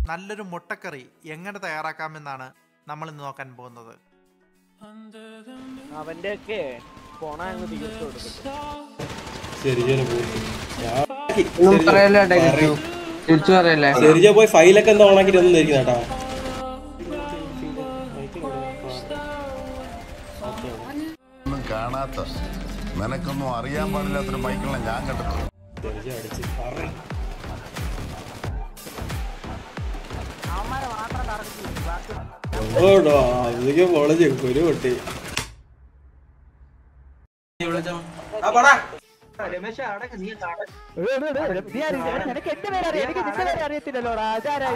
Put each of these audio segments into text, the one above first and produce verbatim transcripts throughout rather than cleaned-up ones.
നല്ലൊരു മുട്ടക്കറി എങ്ങനെ തയ്യാറാക്കാമെന്നാണ് നമ്മൾ ഇന്ന് നോക്കാൻ പോകുന്നത്. അവന്റെയൊക്കെ പോണ അങ്ങ് തിരിച്ചു കൊടുക്കും. പോയി ഫൈലൊക്കെ എന്താ ഓണാക്കിട്ട് ഒന്നും ധരിക്കുന്ന കേട്ടാ. ഒന്നും കാണാത്ത നിനക്കൊന്നും അറിയാൻ പാടില്ലാത്തൊരു മൈക്കിളെ ഞാൻ കണ്ടിട്ടുണ്ട്. ഓടോ അതൊക്കെ പൊളഞ്ഞു ഒരു പൊട്ടി. അറിയത്തില്ലല്ലോടാ.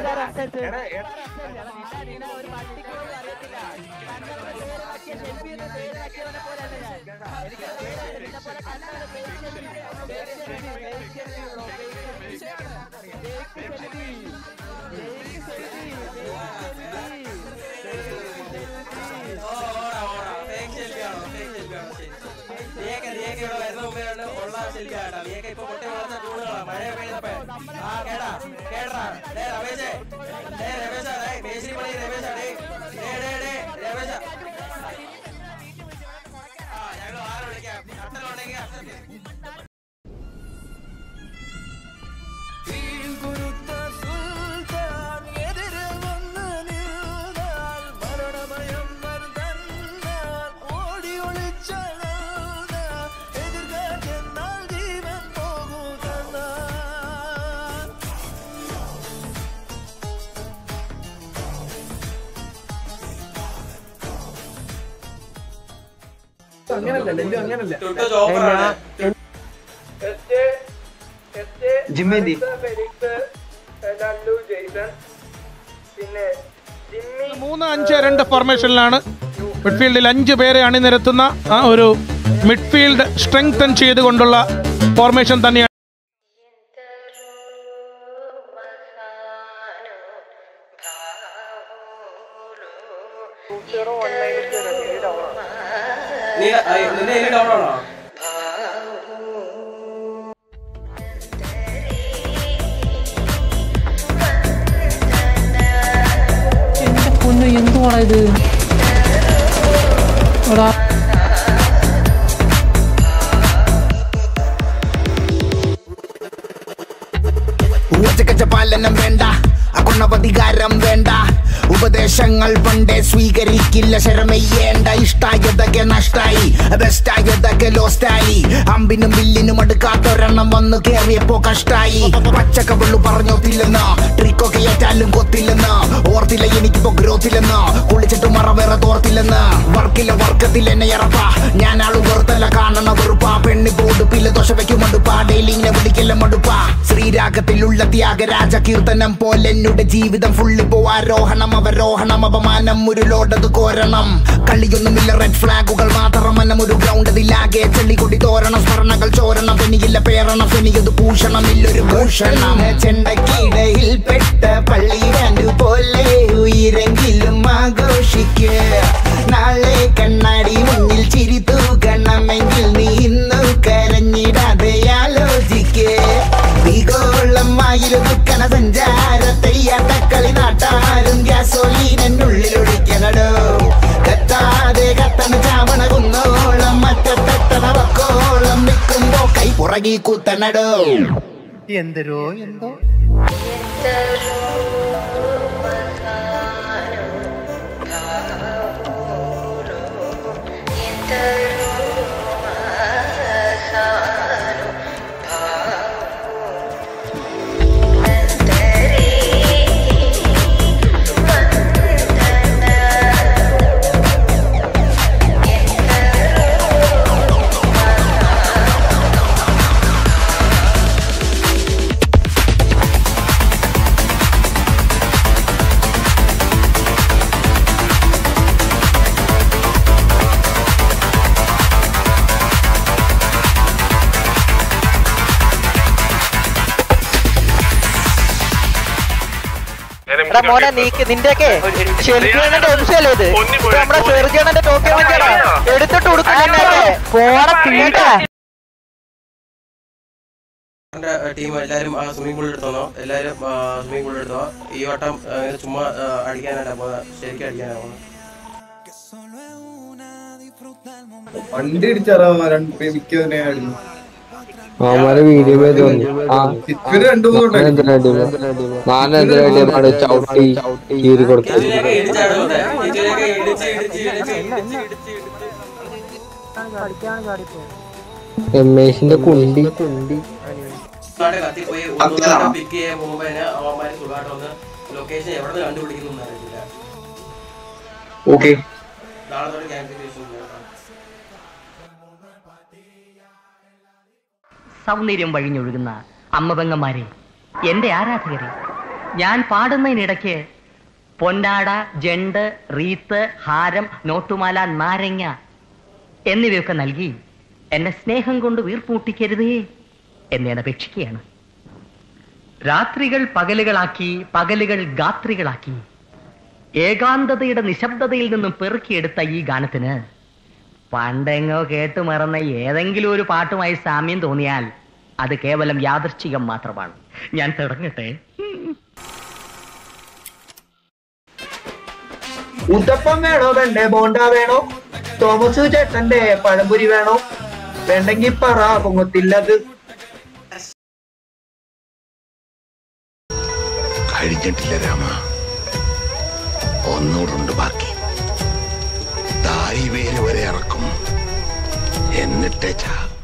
മൂന്ന് അഞ്ച് രണ്ട് ഫോർമേഷനിലാണ് മിഡ്ഫീൽഡിൽ അഞ്ച് പേരെ അണിനിരത്തുന്ന ആ ഒരു മിഡ്ഫീൽഡ് സ്ട്രെങ്തൻ ചെയ്തുകൊണ്ടുള്ള ഫോർമേഷൻ തന്നെയാണ്. എന്തുവാണ് ഇത്? പാലനം വേണ്ട, അഗുണവധികാരം വേണ്ട, ഉപദേശങ്ങൾ പണ്ടേ സ്വീകരിക്കില്ല, ശരമയ്യേണ്ട. ഇഷ്ടായതൊക്കെ നഷ്ടായി, ബെസ്റ്റായതൊക്കെ ലോസ്റ്റായി, അമ്പിനും വില്ലിനും അടുക്കാത്തൊരെണ്ണം വന്ന് കേറിയപ്പോ കഷ്ടായി. പച്ചക്കവള്ളു പറഞ്ഞോത്തില്ലെന്ന്, ട്രിക്കൊക്കെ ഏറ്റാലും കൊത്തില്ലെന്ന്, ഓർത്തില്ല എനിക്കിപ്പോ ഗ്രോത്തില്ലെന്ന്, കുളിച്ചിട്ട് മറ വേറെ തോർത്തില്ലെന്ന്. വർക്കില്ല വർക്കത്തിൽ എന്നെ ഇറപ്പ, ഞാൻ ആളു വെറുതല്ല കാണണ വെറുപ്പാ. പെണ്ണി പോടുപ്പില്ല ദോശ വയ്ക്കും മടുപ്പാ, ഡെയിലിങ്ങനെ വിളിക്കല്ല മടുപ്പാ. ശ്രീരാഗത്തിലുള്ള ത്യാഗരാജ കീർത്തനം പോലെ എന്നുടെ ജീവിതം ഫുള്ള് പോ ആരോഹണം അവരോഹണം, അപമാനം ഒരു ലോഡത് കോരണം. കളിയൊന്നുമില്ല റെഡ് ഫ്ലാഗുകൾ മാത്രം, മനം ഒരു ഗ്രൗണ്ട് അതിലാകെ ചെളി കൊടി തോരണം. സ്മരണകൾ ചോരണം, പെനിയില്ല പേരണം, പെനിയത് ഭൂഷണം ഇല്ലൊരു ഭൂഷണം. ചെണ്ടക്കിടയിൽ പെട്ട പള്ളി രണ്ടു പോലെ ഉയരെങ്കിലും ആഘോഷിക്ക്. നാളെ കണ്ണാടി മുന്നിൽ ചിരി തൂക്കണമെങ്കിൽ നീ ഇന്നു കരഞ്ഞിടാതെ ആലോചിക്ക്. ഭീകോളം വായിലും ദുഃഖന സഞ്ചാരത്തെയ്യാട്ടക്കളി നാട്ടാരും ഗ്യാസോലീനുള്ളിലൊഴിക്കണടോ. കത്താതെ കത്തണ ചാവണ കുന്നോളം മറ്റത്തെത്തണ വക്കോളം നിൽക്കുമ്പോ കൈ പുറകി കുത്തണടോ. എന്തരോ എന്തോ മോനെ നീക്ക് നിന്റെയൊക്കെ ഷെൽഫിയണ്ണന്റെ എംസല്ലേ ഇത്? നമ്മുടെ സെർജിയണ്ണന്റെ ടോക്കൺ വെച്ചാടാ എടുത്തിട്ട് കൊടുക്കും. പോണ പീടാ ടീം എല്ലാവരും ആ സ്വിമ്മിംഗ് പൂളിൽ എടുത്തോന്നോ എല്ലാവരും സ്വിമ്മിംഗ് പൂളിൽ എടുത്തോ ഈ വട്ടം ചുമ്മാ അടിക്കാനായിട്ടാ പോകുന്നത് ശരിക്കും അടിക്കാനാ പോകുന്നത് വണ്ടി ഇടിച്ചാറോ മിക്കതിനെ അവന്മാരെ വീഡിയോ രണ്ടു മൂന്ന് ചവിട്ടി കീറി കൊടുത്തു രമേശിന്റെ കുണ്ടി കുണ്ടി കത്തിപ്പോയി പിക്ക് ചെയ്യാൻ പോകുമ്പോ അവന്മാര് സുഖമായിട്ട് വന്ന് ലൊക്കേഷൻ എവിടെ കണ്ടുപിടിക്കുന്നു അറിയില്ല ഓക്കെ നാളെ തൊട്ട് ക്യാൻസലേഷൻ സൗന്ദര്യം വഴിഞ്ഞൊഴുകുന്ന അമ്മപെങ്ങന്മാരെ, എന്റെ ആരാധകരെ, ഞാൻ പാടുന്നതിനിടയ്ക്ക് പൊന്നാട, ജണ്ട്, റീത്ത്, ഹാരം, നോട്ടുമാല, നാരങ്ങ എന്നിവയൊക്കെ നൽകി എന്നെ സ്നേഹം കൊണ്ട് വീർപ്പൂട്ടിക്കരുതേ എന്ന് ഞാൻ അപേക്ഷിക്കുകയാണ്. രാത്രികൾ പകലുകളാക്കി, പകലുകൾ ഗാത്രികളാക്കി ഏകാന്തതയുടെ നിശബ്ദതയിൽ നിന്നും പെറുക്കിയെടുത്ത ഈ ഗാനത്തിന് പണ്ടെങ്ങോ കേട്ടു മറന്ന ഏതെങ്കിലും ഒരു പാട്ടുമായി സാമ്യം തോന്നിയാൽ അത് കേവലം യാദൃച്ഛികം മാത്രമാണ്. ഞാൻ തുടങ്ങട്ടെ. ഉത്തപ്പം വേണോ, വെണ്ണ ബോണ്ട വേണോ, തോമസ് ചേട്ടന്റെ പഴംപൊരി വേണോ, വേണ്ടെങ്കിൽ പറ പൊങ്ങത്തില്ലത്. കഴിഞ്ഞിട്ടില്ല രാമ, ഒന്നുകൂടുണ്ട് ബാക്കി. തായ് വേര് വരെ ഇറക്കും എന്നിട്ടേ ചാ